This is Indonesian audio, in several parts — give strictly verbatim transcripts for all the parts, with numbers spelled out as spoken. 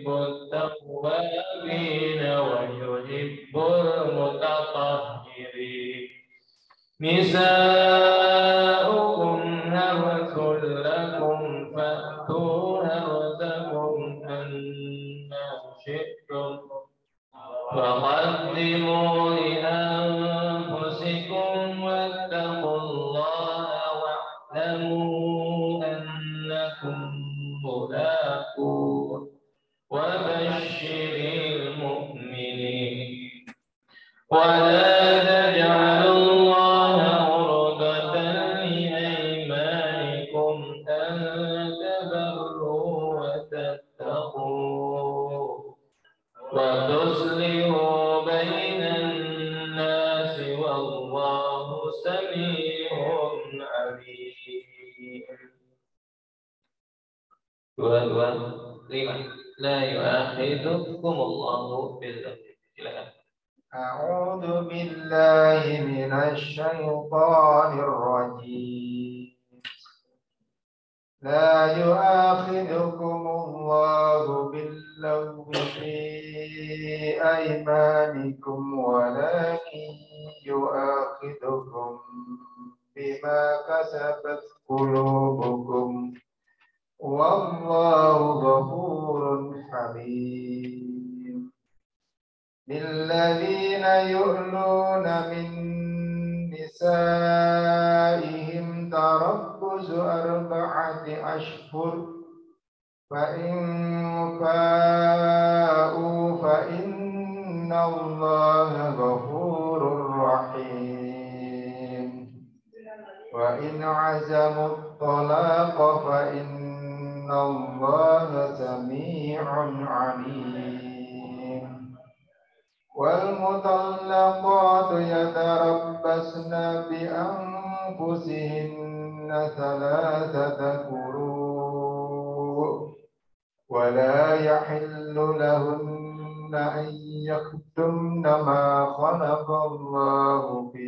يحب التوابين ويحب المتطهرين نساؤكم حرث لكم فأتوا حرثكم أنى شئتم وقدموا لأنفسكم واتقوا الله واعلموا أنكم ملاقوه وبشر المؤمنين ولا تجعلوا الله عرضة لأيمانكم أن تبروا وتتقوا وتصلحوا بين الناس والله سميع عليم. Dua dua lima. La yu'akhidukum Allahu bil-lagwi. Silakan. A'udzu billahi minasy syaithanir rajim. La yu'akhidukumullahu bil-lagwi fi aymanikum walakin yu'akhidukum bima kasabat qulubukum wallahu ghafurun halim. للذين يؤلون من نسائهم تربص أربعة أشهر فإن فاءوا فإن الله غفور رحيم وإن عزموا الطلاق فإن الله سميع عليم والمطلقات يتربصن بأنفسهن ثلاثة قروء ولا يحل لهن أن يكتمن ما خلق الله في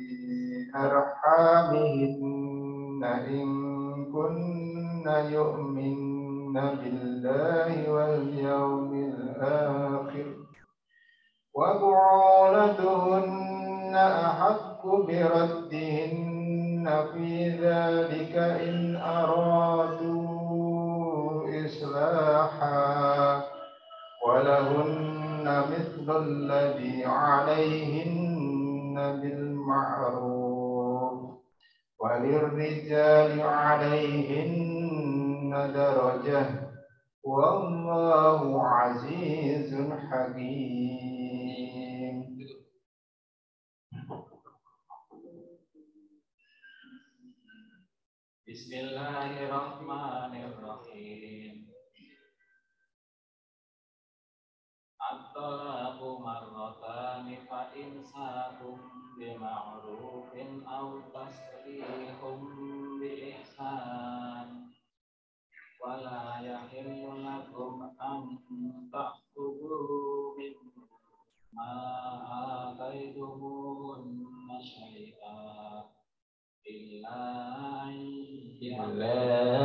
أرحامهن إن كن يؤمن بالله واليوم الآخر وبعولتهن أحق بردهن في ذلك إن أرادوا إصلاحا ولهن مثل الذي عليهن بالمعروف وللرجال عليهن درجة والله عزيز حكيم. Bismillahirrahmanirrahim. At-talaqu marratani fa imsakum bima'rufin aw tasrihum bi ihsan wala yahillu lakum an ta'khudhu mimma ataytumuhunna syai'an illa illa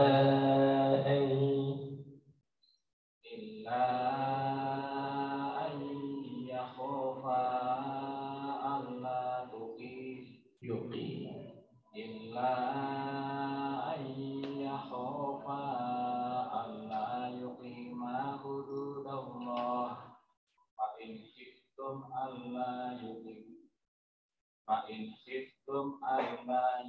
illa an yakhufa alla tuqi yuqi illa an yakhufa alla yuqima hududallah fa in khiftum alla yuqim fa in khiftum alla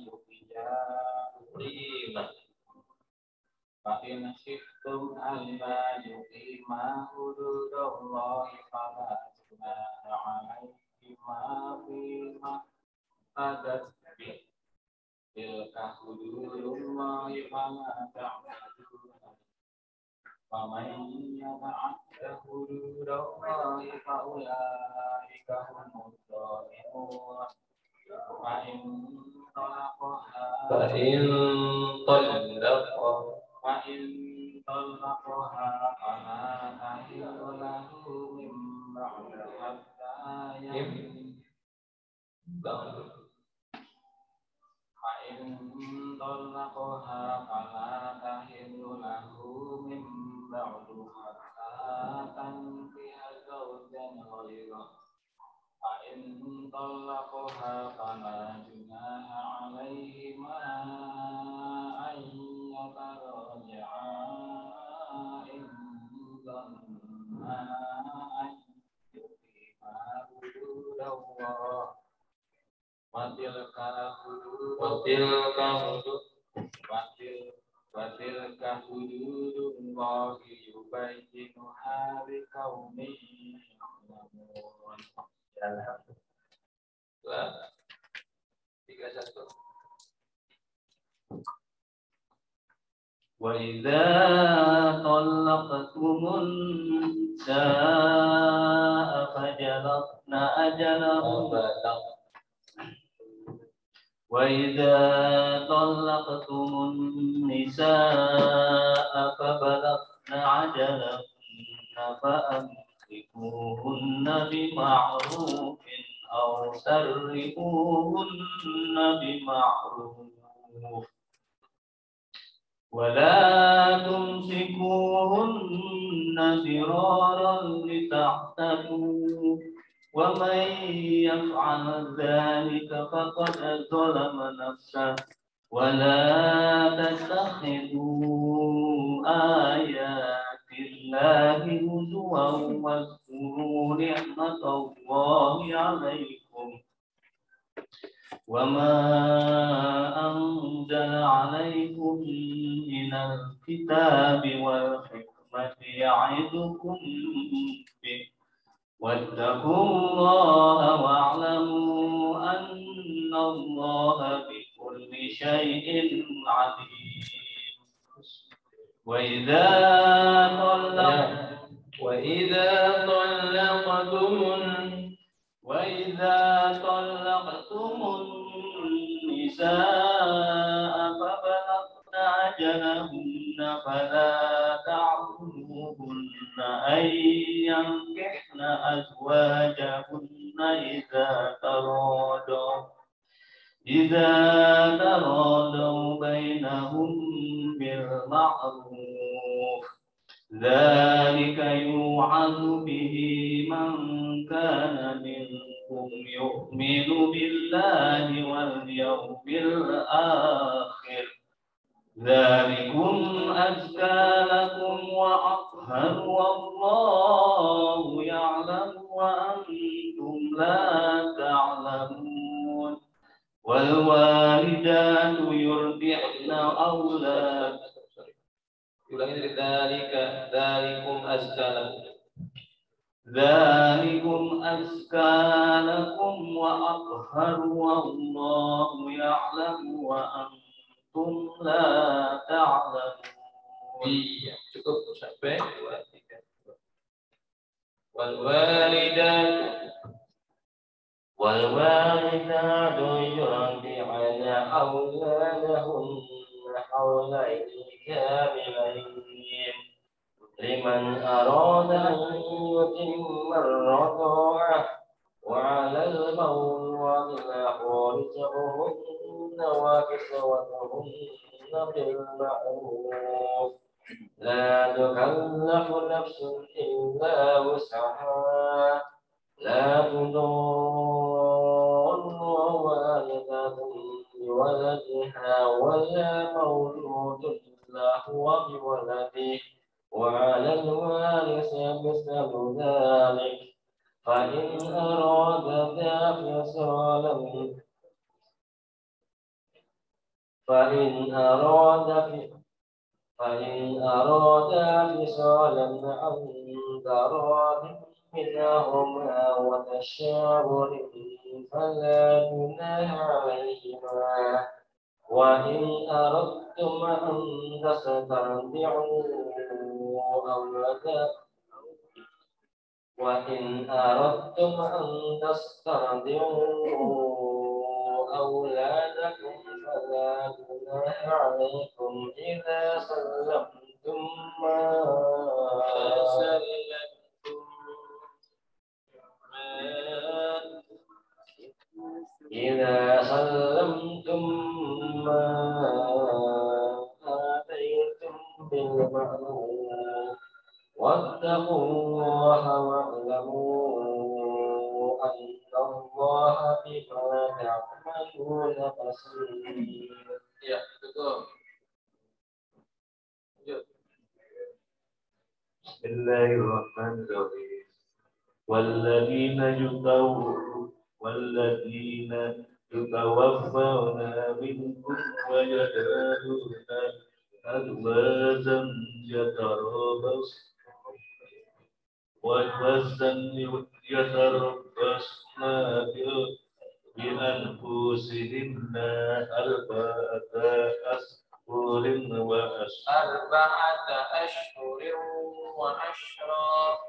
yuqima fa in khiftum alla yuqima hududallahi fala junaha alaihima fima tadat bi tilka hududullahi fala ta'taduna wa man yata'adda hududallahi fa ulaika humud dhalimun fa in talaqaha fa in talaqaha فإن طلقها فلا تحل له من بعد حتى ينكح فإن طلقها فلا تحل له من بعد حتى طلقها فلا جناح عليهما أن يتراجعا إن ظنا أن يقيما حدود الله وتلك حدود وتلك حدود وتلك حدود الله يبينها لقوم يعلمون. Alhamdulillah. Tiga satu. وإذا طلقتم النساء فبلغن أجلهن وإذا طلقتم النساء فبلغن أجلهن فأمسكوهن بمعروف أو سرحوهن بمعروف ولا تمسكوهن ضرارا لتعتدوا ومن يفعل ذلك فقد ظلم نفسه ولا تتخذوا آيات الله هزوا واذكروا نعمة الله عليكم وما أنزل عليكم من الكتاب والحكمة يعظكم به واتقوا الله واعلموا أن الله بكل شيء عليم وإذا طلقتم وإذا طلقتم وإذا طلقتم النساء فبلغن أجلهن فلا تعضلوهن أن ينكحن أزواجهن إذا تراضوا إذا تراضوا بينهم بالمعروف ذلك يوعظ به من كان منكم يؤمن بالله واليوم الآخر ذلكم أزكى لكم وأطهر والله يعلم وأنتم لا تعلمون والوالدات يرضعن أولادهن ulangi dari dalika dalikum azka lakum ذلكم أزكى لكم وأطهر والله يعلم وأنتم لا تعلمون. Iya, cukup sampai dua tiga. Wal walidatu wal walidatu yurdi'na awladahunna hawlaini kamilain liman arada an yutimma ar-rada'ah wa 'alal mawludi lahu rizquhunna wa kiswatuhunna bil ma'ruf la tukallafu nafsun illa wus'aha la tudurru walidatun biwaladiha wala mawludun lahu biwaladihi وعلى الوارث مثل ذلك فإن أرادا فصالا فإن أرادا فإن أرادا فصالا عن تراض منهما وتشاور فلا جناح عليهما وإن أردتم أن تسترضعوا أولادكم وإن أردتم أن تسترضعوا أولادكم فلا جناح عليكم إذا سلمتم ما إذا سلمتم ما آتيتم بالمعروف واتقوا الله واعلموا Allah bima ta'maluna basir. Ya, betul. Lanjut. Bismillahirrahmanirrahim. Walladzina yutawu walladzina yutawaffawna minkum wa yad'una azwajan yatarabas wa wasan yatarabasna bil bi anfusihinna arba'ata ashhurin wa ashra Arba'ata ashhurin wa ashra.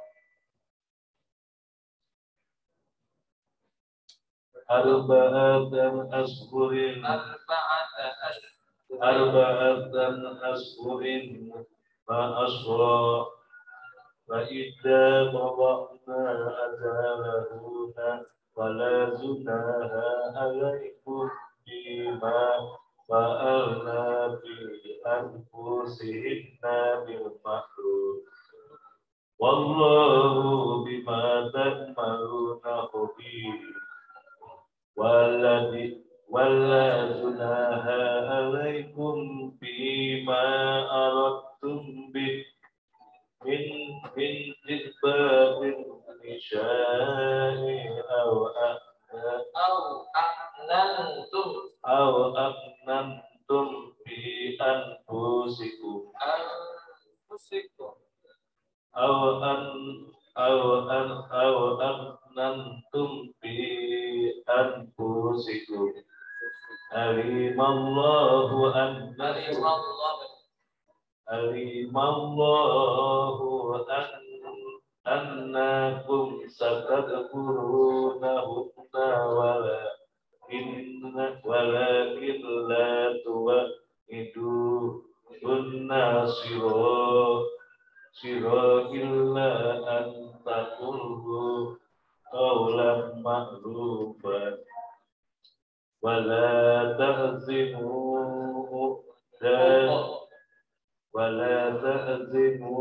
arba'atan ashhurin Arba'ata ashhurin. arba'atan ashhurin fa ashra fa idza wada'na ajalahunna fala junaha alaikum bima fa'alna fi anfusihinna bil ma'ruf wallahu bima ta'maluna khabir. Walladzi wala junaha alaikum bima aradtum bi min min jibbatin nisa'i aw Au a'nantum. aw aqnantum bi anfusikum Anfusikum. aw an aw an aw aqnantum bi anfusikum alimallahu anna Alimallah. alimallahu an annakum satadkurunahunna wala inna walakin la tuwa'idu unna siro siro illa an taqulhu qawlan ma'rufan wala tahzinu dan wala tahzinu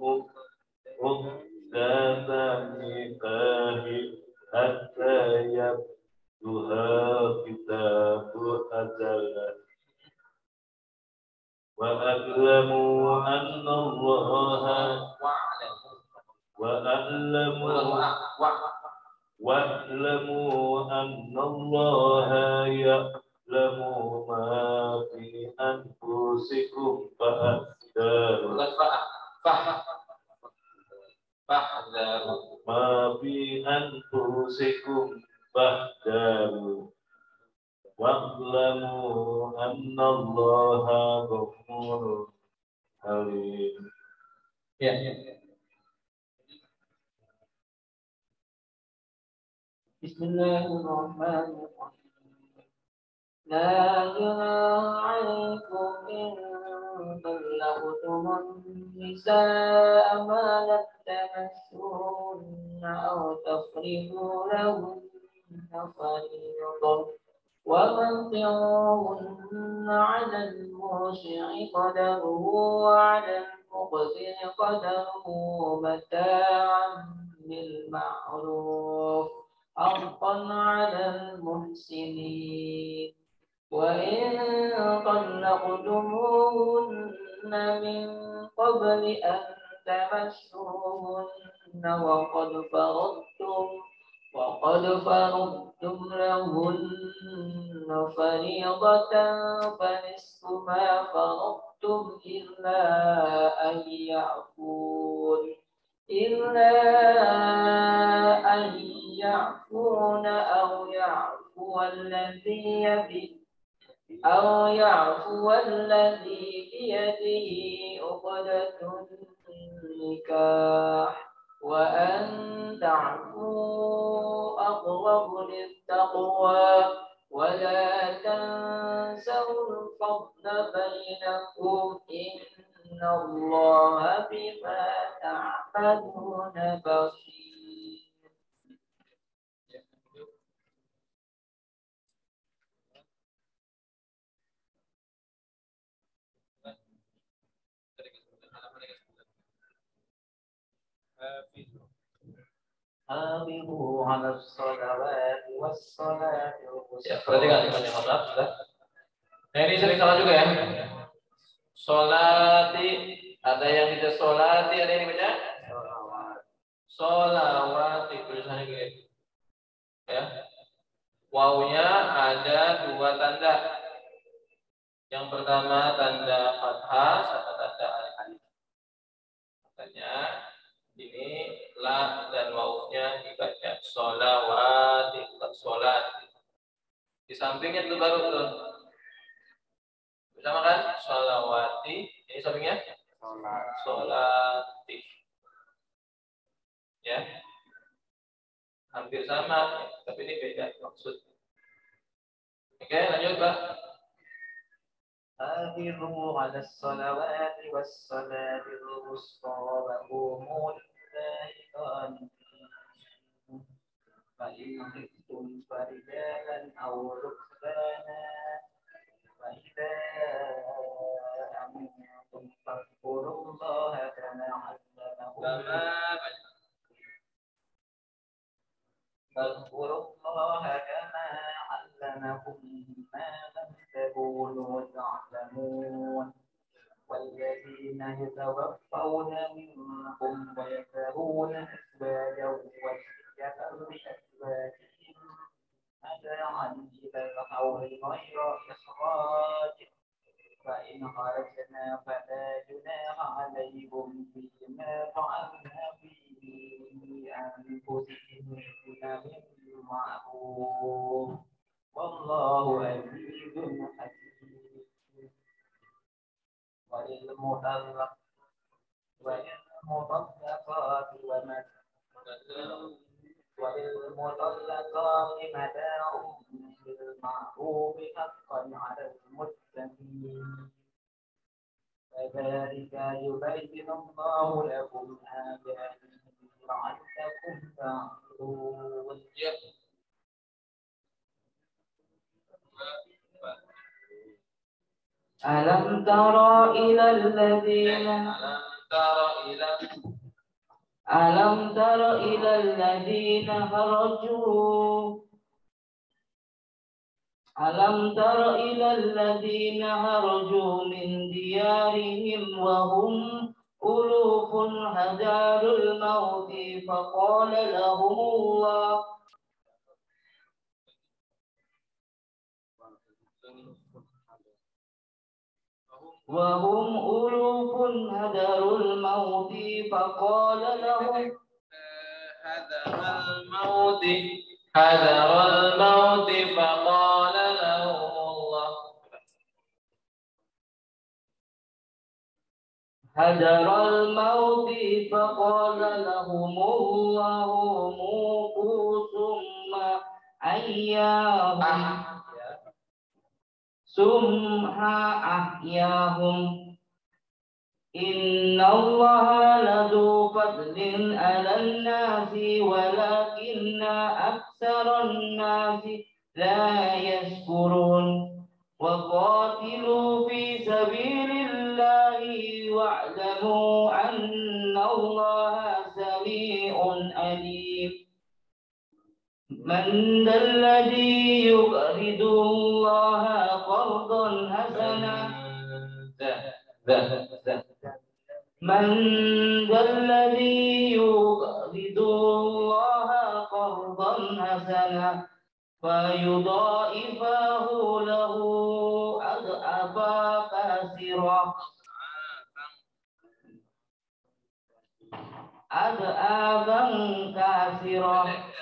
uqdata nikahi hatta yabduha kitabu ajalan wa a'lamu anna allaha Wa'lamu. wa a'lamu wa'lamu anna allaha ya'lamu ma fi anfusikum fa'daru Bukan fa'ah. Fa'ah. Fa'daru. ma fi anfusikum fa'daru wa'lamu anna allaha ghafurun halim. Ya, ya, ya. Bismillahirrahmanirrahim. La junaha 'alaikum in talaqtumun nisaa ma lam tamassuhunna aw tafridu lahunna fariidatan wa matti'uhunna 'ala al-musi'i qadaruhu wa 'ala al-muqtiri qadaruhu mataa'an bil ma'ruf haqqan 'ala al-muhsinin. وإن طلقتموهن من قبل أن تمسوهن وقد فرضتم وقد فرضتم لهن فريضة فنصف ما فرضتم إلا أن يعفون إلا أن يعفون أو يعفو الذي يبي أو يعفو الذي بيده عقدة النكاح وأن تعفوا أقرب للتقوى ولا تنسوا الفضل بينكم إن الله بما تعملون بصير. Hafizu 'alas shalawati was salati Ya, perhatikan imannya maaf sudah. Nah, ini sering salah juga ya. Solati, ada yang tidak solati, ada yang dibaca solawati, tulisannya gini. Ya. Wawunya ada dua tanda. Yang pertama tanda fathah sama tanda alif. Makanya ini la dan wawunya dibaca solawati, bukan solat. Di sampingnya itu baru tuh. Bersama kan? Solawati. Ini sampingnya? Solat. Solati. Ya. Hampir sama, tapi ini beda maksud. Oke, lanjut Pak. Hafizu 'alas shalawati was salati wusta wa qumu lillahi qanitin. Fa in khiftum farijalan aw rukbana fa idza amintum fadhkurullaha kama 'allamakum fadhkurullaha kama 'allamakum ma lam takunu ta'lamun. والذين يتوفون منكم ويذرون أزواجا وصية لأزواجهم متاعا إلى الحول غير إخراج فإن خرجنا فلا جناح عليكم فيما فعلنا في أنفسهن بالمعروف والله عزيز حكيم. وللمطلق وللمطلقات وللمطلقات متاع بالمعروف حقا على المتقين كذلك يبين الله لكم آياته لعلكم تعقلون. ألم تر إلى الذين ألم تر إلى الذين خرجوا ألم تر إلى الذين خرجوا من ديارهم وهم ألوف حذر الموت فقال لهم الله وهم ألوف حذروا الموت فقال لهم حذر الموت حذر الموت فقال لهم الله حذر الموت فقال لهم الله موتوا ثم أحياهم ثم أحياهم إن الله لذو فضل على الناس ولكن أكثر الناس لا يشكرون وقاتلوا في سبيل الله واعلموا أن الله سميع عليم. من ذا الذي يقرض الله قرضا حسنا من ذا الذي يقرض الله قرضا حسنا فيضاعفه له أضعافا كثيرة أضعافا كثيرة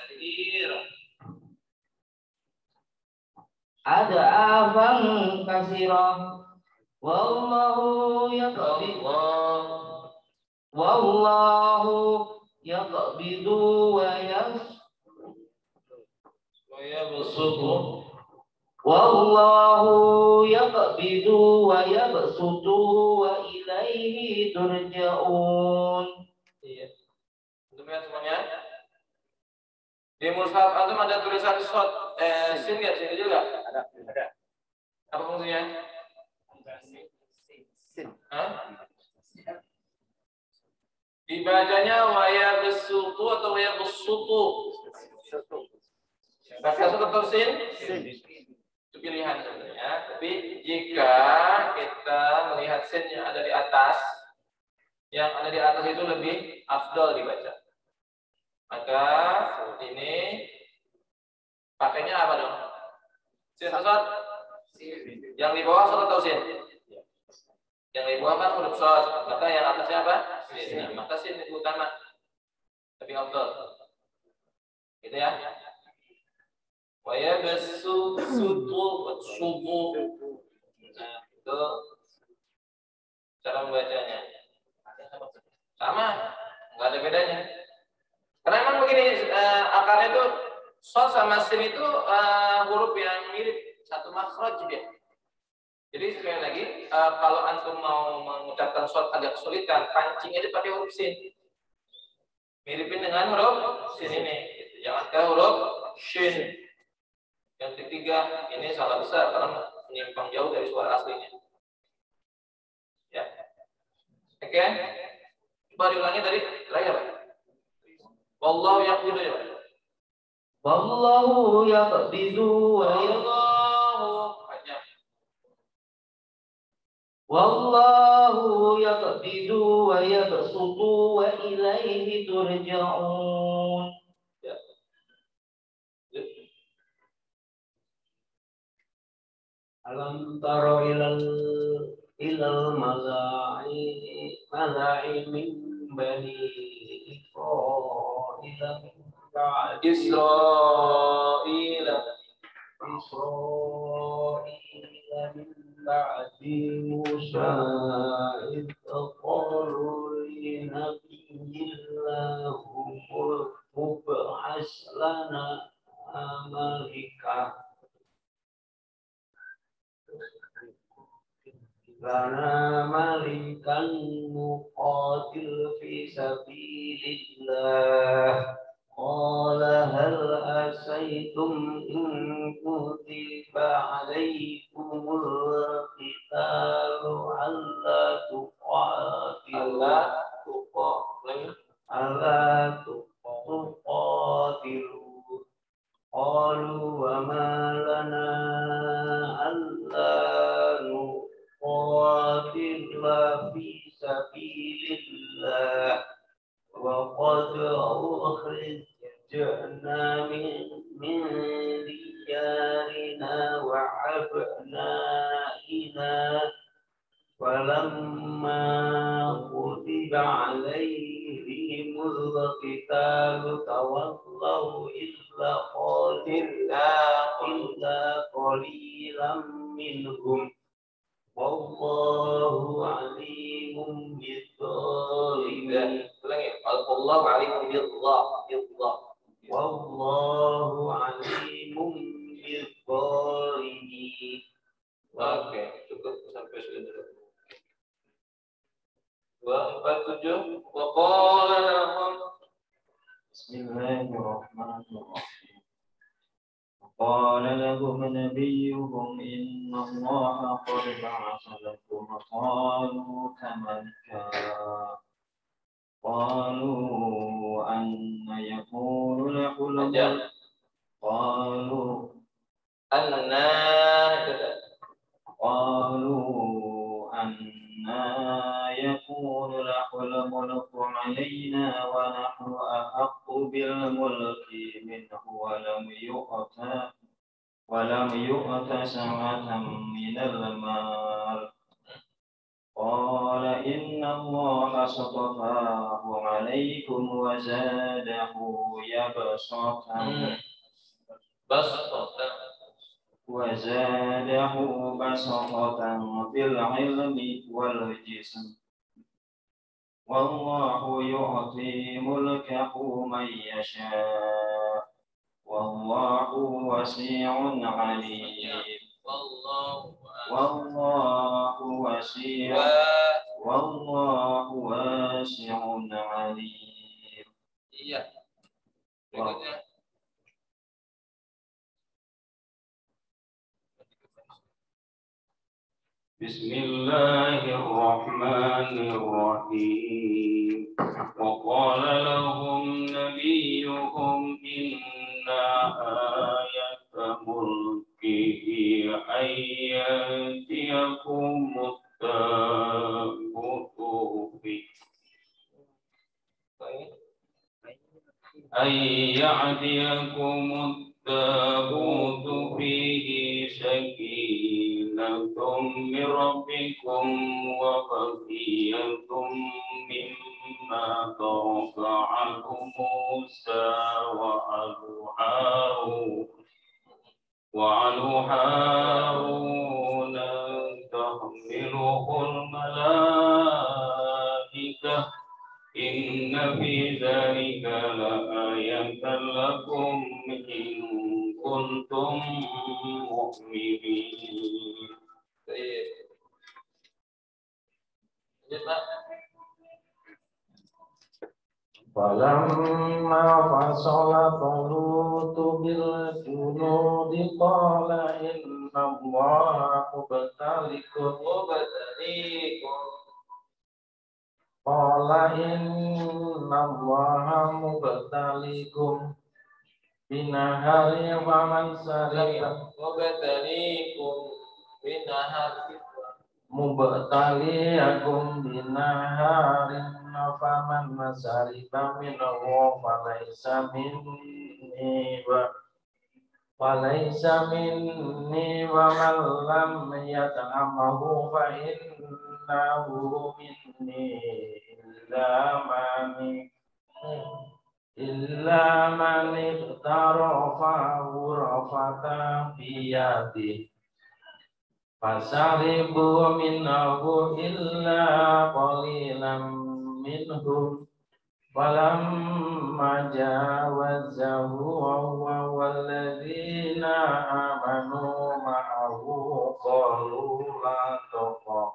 أضعافا كثيرة والله يقبض والله يقبض ويبسط والله يقبض ويبسط وإليه ترجعون. Iya. Untuk semuanya. Di mushaf antum ada tulisan shot eh sin ya, sini juga ada. Ada. Apa fungsinya? Sin. Hah? Dibacanya waya besutu atau atau yabsutu? Pakai satu atau sin? Itu pilihan sebenarnya. Tapi jika kita melihat sin yang ada di atas, yang ada di atas itu lebih afdal dibaca. Maka ini pakainya apa dong? Sin sod? Yang di bawah sod atau sin? Yang di bawah kan huruf sod, maka yang atasnya apa? Sin. Nah, maka sin itu utama. Lebih afdal. Gitu ya. Wa yabsu sutu subu. Nah, itu cara membacanya. Sama, nggak ada bedanya. Karena memang begini, uh, akarnya itu sod sama sin itu uh, huruf yang mirip, satu makhraj dia. Jadi sekali lagi, uh, kalau antum mau mengucapkan sod agak kesulitan, pancing aja pakai huruf sin. Miripin dengan huruf sin ini. Jangan ke huruf shin. Yang ketiga, ini salah besar karena menyimpang jauh dari suara aslinya. Ya, oke. Okay. Coba diulangi tadi terakhir. Wallahu yaqbidu ya. Wallahu yaqbidu wa Wallahu banyak. Wallahu yaqbidu wa yabsutu wa ilaihi turja'un. Ya. Alam taro ilal ilal mala'i mala'i min bani Israila min ba'di Israila Israila min ba'di Musa id qalu li nabiyyillahu mub'as lana malika lana malikan muqatil fi sabilillah qala hal asaytum in kutiba alaykumul qitalu alla tuqatilu alla tuqatilu qalu wa ma lana alla nuqatila fi sabilillah wa qad ukhrijna min min diyarina wa abnaina falamma kutiba alaihimul qitalu tawallaw illa qalilan minhum wallahu alimun bidzalimin. Wallahu alimun billah. Wallahu alimun bidzalimin. Oke, cukup sampai sini dulu. Dua empat tujuh. Wa qala lahum Bismillahirrahmanirrahim. Qala lahum nabiyyuhum inna Allaha qad ba'atha lakum qalu kamalka qalu anna yakunu lahul mulk qalu anna qalu anna yakunu lahul mulku alaina wa nahnu ahaqqu bil mulki minhu wa lam yu'ta wa lam yu'ta sa'atan minal mal qala inna Allaha astafahu alaikum wa zadahu yabsatan basatan wa zadahu basatan fil ilmi wal jism wallahu yu'ti mulkahu man yasha wallahu wasi'un alim wallahu wallahu wasi'un wallahu wasi'un alim. Iya. Berikutnya Bismillahirrahmanirrahim. Wa qala lahum nabiyyuhum أن يأتيكم التابوت فيه سكينة من ربكم وبقية مما ترك عنه موسى وآل هارون وآل هارون تحمله الملائكة إن في ذلك لآية لكم إن كنتم مؤمنين. فلما فصل طالوت بالجنود قال إن الله مبتليكم قال إن الله مبتليكم بنهر فمن شرب mubtaliikum binahar مبتليكم بنهر فمن شرب منه فليس مني فليس مني ومن لم يطعمه فإنه مني إلا من إلا من اغترف غرفة بيده فشربوا منه إلا قليلا منهم فلما جاوزه هو والذين آمنوا معه قالوا لا تخف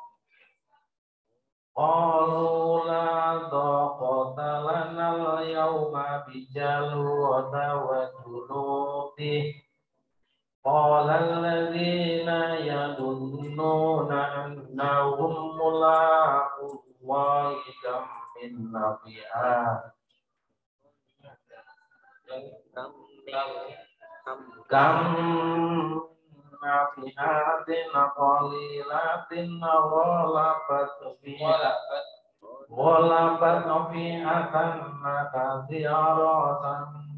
قالوا لا طاقة لنا اليوم بجالوت وجنوده قال الذين يظنون أنهم ملاقو الله كم من فئة كم فئة قليلة غلبت فئة غلبت فئة كثيرة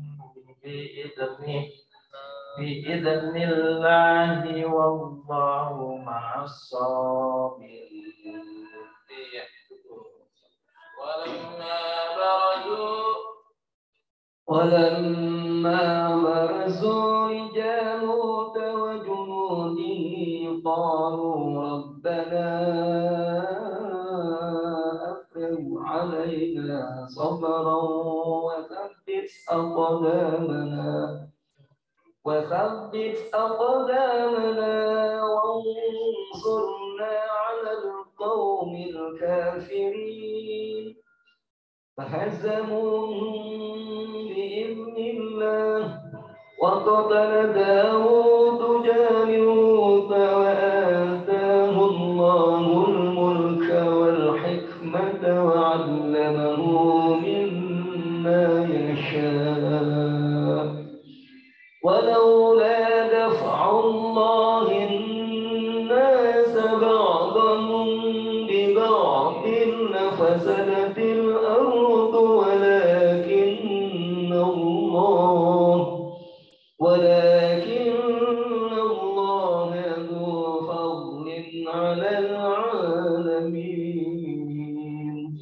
بإذنه بإذن الله والله مع الصابرين. ولما برزوا ولما برزوا لجالوت وجنوده قالوا ربنا أفرغ علينا صبرا وثبت أقدامنا وثبت أقدامنا وانصرنا على القوم الكافرين فهزموهم بإذن الله وقتل داود جالوت وآتاه الله الملك والحكمة وعلمه مما يشاء ولولا دفع الله الناس بعضهم ببعض لفسدت الأرض ولكن الله ولكن الله ذو فضل على العالمين.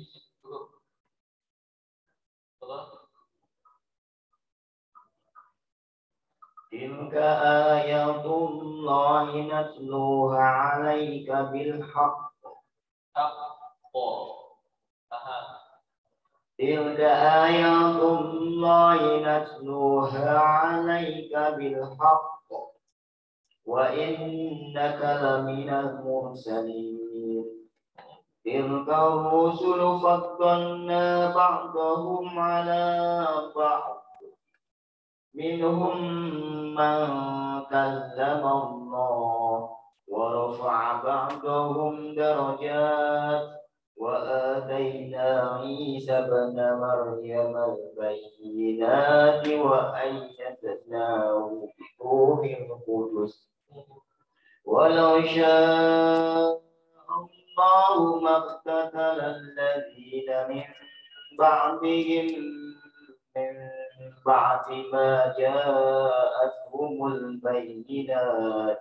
تلك آيات الله نتلوها عليك بالحق تلك آيات الله نتلوها عليك بالحق وإنك لمن المرسلين تلك الرسل فضلنا بعضهم على بعض منهم من كلم الله ورفع بعضهم درجات وآتينا عيسى ابن مريم البينات وأيدناه بروح القدس ولو شاء الله ما اقتتل الذين من بعدهم من بعد ما جاءتهم البينات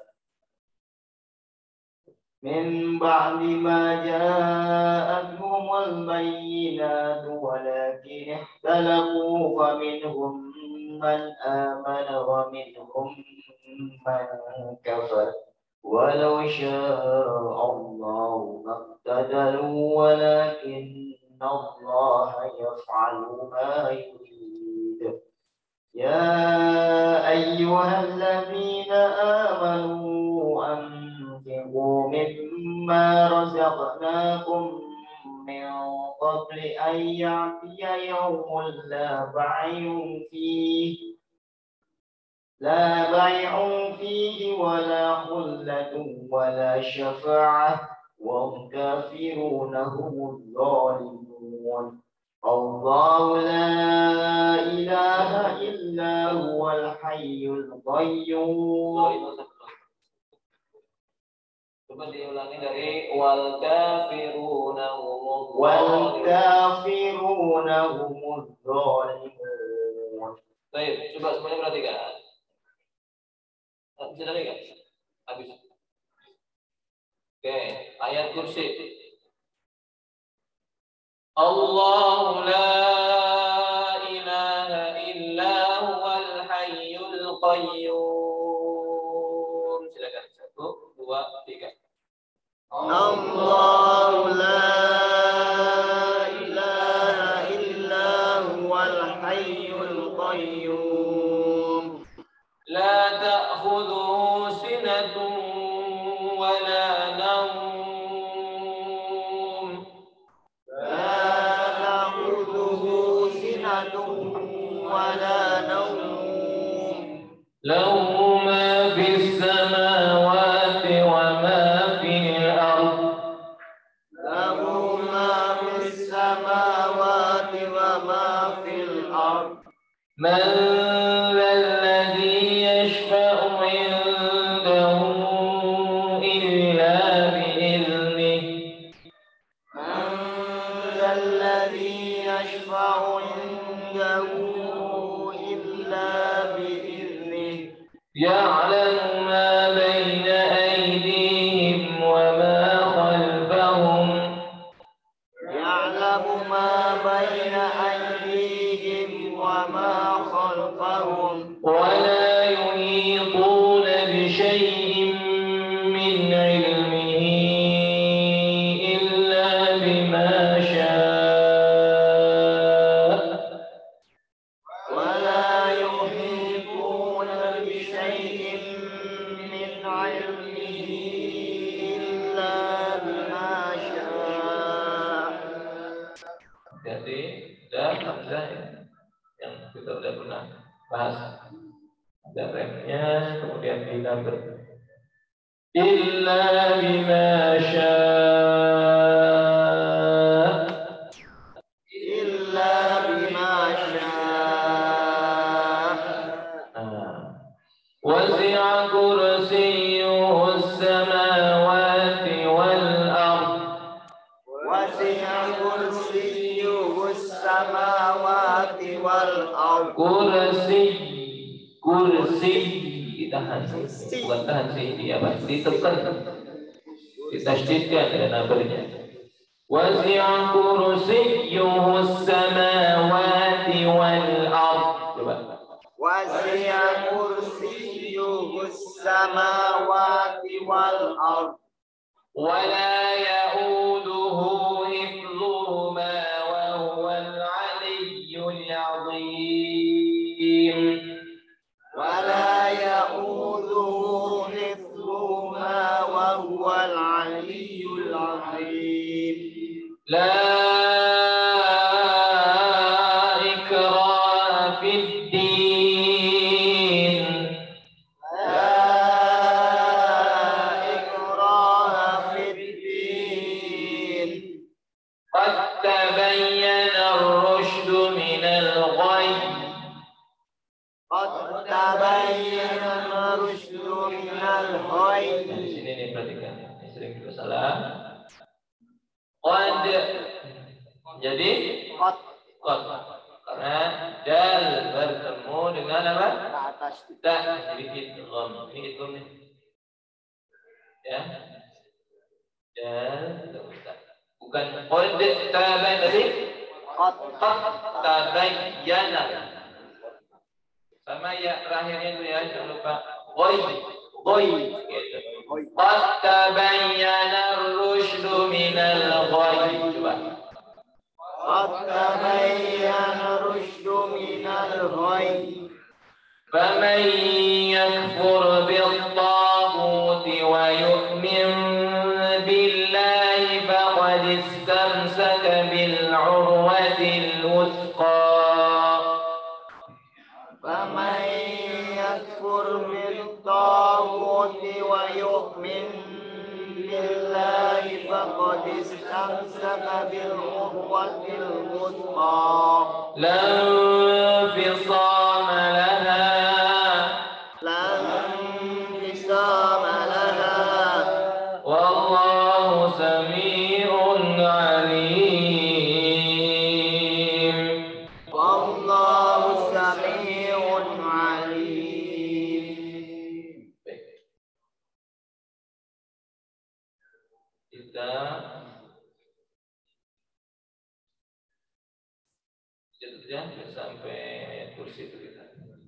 من بعد ما جاءتهم البينات ولكن اختلفوا فمنهم من آمن ومنهم من كفر ولو شاء الله ما اقتتلوا ولكن الله يفعل ما يريد يا أيها الذين آمنوا أنفقوا مما رزقناكم من قبل أن يأتي يوم لا بيع فيه لا بيع فيه ولا خلة ولا شفاعة وهم كافرون هم الظالمون الله لا إله إلا هو الحي القيوم. Coba diulangi dari wal kafiruna humuz wal kafiruna humuz zalimun. Baik, coba semuanya perhatikan. Bisa dari kan? Habis. Oke, ayat kursi. Allah la ilaha illa huwal hayyul qayyum. Silakan satu, dua, tiga. Allah la ilaha illa huwal hayyul qayyum. La ta'khudhuhu sinatun wa la nawm. La ta'khudhuhu sinatun wa la nawm. Lahu ma fis samawati wa ma fil ardh. Lahu ma fis samawati wa ma fil ardh. Man الذي يشفع عنده إلا بإذنه من ذا الذي يشفع عنده إلا بإذنه يعلم ما بين أيديهم وما خلفهم يعلم ما بين أيديهم وما خلفهم ولا يحيطون بشيء من علمه إلا بما شاء ولا يحيطون بشيء من علمه إلا بما شاء. Jadi dan hamzah yang kita sudah pernah bahas. Ada remnya, kemudian dinamber. Illa bima syaa. Illa bima syaa. Wasi'a kursiyyuhu as-samawati wal ardh. Wasi'a kursiyyuhu as-samawati wal ardh. Kursi kursi ditahan, bukan tahan sih, dia apa? Ditekan, ditasydidkan dengan nabernya. Wasi'a kursiyyuhu as-samawati wal ardh. Coba. Wasi'a kursiyyuhu as-samawati wal ardh. ولا يؤوده حفظهما وهو العلي العظيم. ولا يؤوده حفظهما وهو العلي العظيم. لا إكراه في الدين. لا إكراه في الدين. قد تبين الرشد من الغي. قد تبين الرشد من الغي. Di sini nih perhatikan, ini sering kita salah. Qad jadi Qad qad karena dal bertemu dengan apa? Ke atas. Dah jadi idgham. Ini idgham nih. Ya. Dan bukan qad tabayyana tadi. Qad Qad tabayyana. Sama ya terakhirnya itu ya, jangan lupa. Qoi. Qoi gitu. Qad tabayyana ar-rusydu minal ghayy. Coba. Qad tabayyana ar-rusydu minal ghayy. فمن يكفر بالطاغوت ويؤمن بالله فقد استمسك بالعروة الوثقى فمن يكفر بالطاغوت ويؤمن بالله فقد استمسك بالعروة الوثقى لا انفصام لها والله سميع عليم والله سميع عليم. Kita ya sampai ayat kursi itu kita.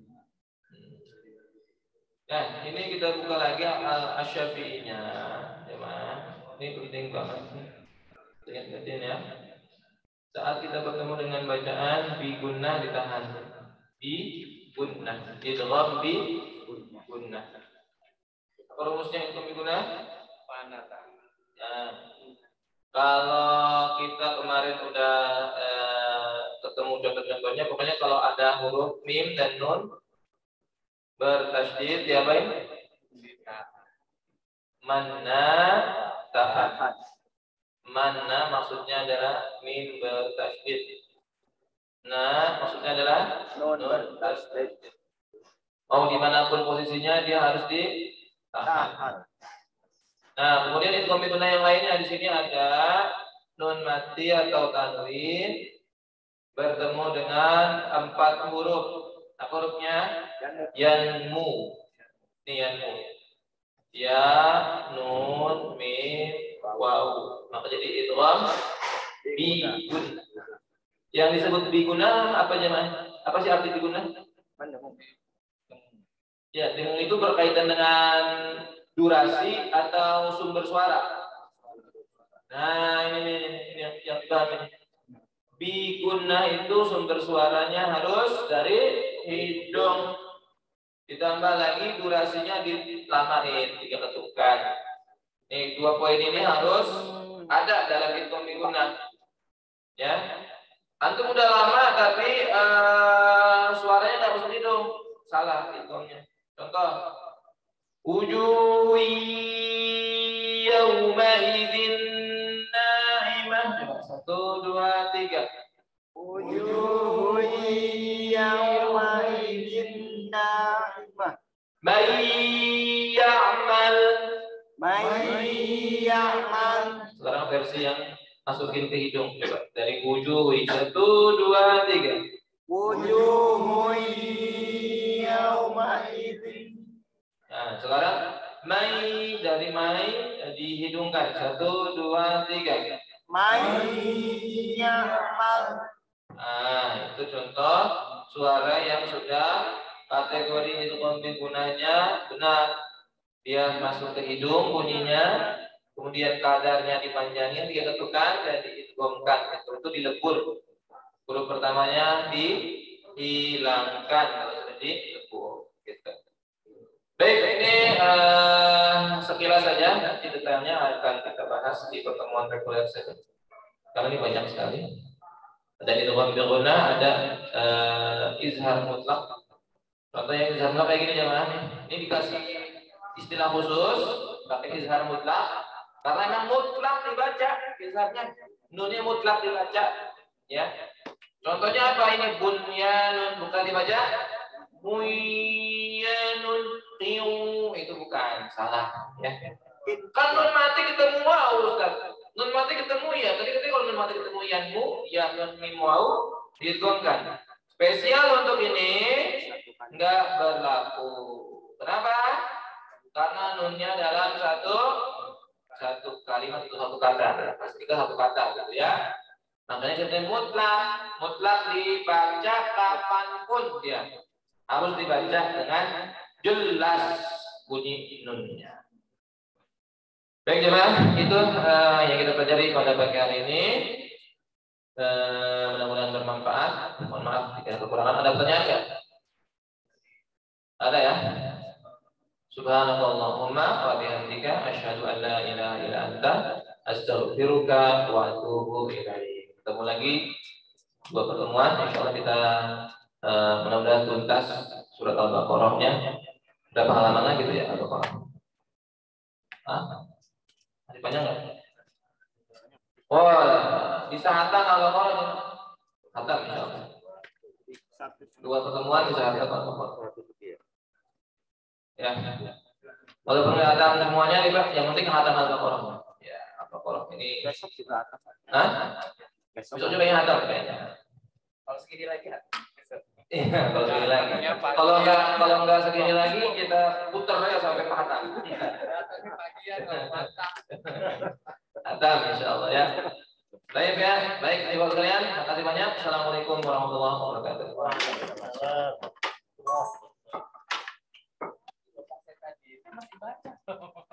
Nah, ini kita buka lagi al-Asyafi'inya, teman. Ini penting banget nih. Ingat-ingatin ya. Saat kita bertemu dengan bacaan bi gunnah ditahan. Bi gunnah, idgham bi gunnah. Apa rumusnya idgham bi gunnah? Panata. Nah, kalau kita kemarin udah eh, ketemu contoh-contohnya, pokoknya kalau ada huruf mim dan nun bertasydid diapain? Manna tahan. Manna maksudnya adalah mim bertasydid. Nah, maksudnya adalah Nun bertasydid. Mau dimanapun posisinya dia harus ditahan. Nah, kemudian idgham bi gunnah yang lainnya di sini ada nun mati atau tanwin bertemu dengan empat huruf. Apa hurufnya? Yanmu. Ini yanmu. Ya, nun, mim, waw. Maka jadi idgham bi gunnah. Yang disebut bi gunnah apa jemaah? Apa sih arti bi gunnah? Ya, dengung itu berkaitan dengan durasi atau sumber suara. Nah, ini ini, ini yang yang paham ini. Bi gunnah itu sumber suaranya harus dari hidung, ditambah lagi durasinya dilamain tiga ketukan. Nih dua poin ini harus ada dalam idgham bi gunnah. Ya, antum udah lama tapi uh, suaranya nggak masuk hidung, salah idghamnya. Contoh, wujuh yawma idzin na'imah. Satu dua tiga. Wujuh yawma idzin na'imah. May ya'mal. May ya'mal. Sekarang versi yang masukin ke hidung, coba dari wujuh. Satu dua tiga. Wujuh yawma idzin. Nah, sekarang may dari may dihidungkan. Satu dua tiga. May ya'mal. Nah, itu contoh suara yang sudah kategori idgham bi gunnahnya benar. Dia masuk ke hidung bunyinya, kemudian kadarnya dipanjangin tiga ketukan dan diidghamkan. Itu, itu dilebur. Huruf pertamanya dihilangkan kalau sudah dilebur. Gitu. Baik, ini uh, sekilas saja. Nanti detailnya akan kita bahas di pertemuan reguler saja. Karena ini banyak sekali. Ada idgham bi gunnah, ada uh, izhar mutlak. Contoh yang izhar mutlak kayak gini jemaah. Ini dikasih istilah khusus pakai izhar mutlak karena memang mutlak dibaca izharnya, nunnya mutlak dibaca. Ya. Contohnya apa ini? Bunyanun bukan dibaca bunyanun tiu, itu bukan, salah. Ya. Kan nun mati ketemu waw, Ustaz. Nun mati ketemu ya. Tadi ketika kalau nun mati ketemu yanmu, ya nun mim waw diidghamkan. Spesial kita satu kata gitu ya. Makanya kita mutlak, mutlak dibaca kapanpun dia harus dibaca dengan jelas bunyi nunnya. Baik jemaah, itu uh, yang kita pelajari pada pagi hari ini. Uh, mudah-mudahan bermanfaat. Mohon maaf jika ada kekurangan. Ada pertanyaan nggak? Ada ya? Subhanallahumma wa bihamdika asyhadu an la ilaha illa anta astaghfiruka wa atubu ilaik. Ketemu lagi dua pertemuan, insyaallah kita uh, mudah-mudahan tuntas surat Al-Baqarah-nya. Berapa halaman lagi gitu ya Al-Baqarah? Ah? Masih panjang enggak? Oh, bisa hatam Al-Baqarah. Hatam insyaallah. Dua pertemuan bisa hatam Al-Baqarah. Ya, walaupun nggak hatam semuanya, yang penting hatam Al-Baqarah. Ya, Al-Baqarah ini. Besok juga hatam. Hah? Besok juga yang hatam kayaknya. Kalau segini lagi, iya, kalau segini lagi. Kalau nggak, kalau nggak segini lagi, kita putar aja sampai hatam. Hatam, insya Allah ya. Baik ya, baik ibu sekalian, terima kasih banyak. Assalamualaikum warahmatullahi wabarakatuh. Masih baca.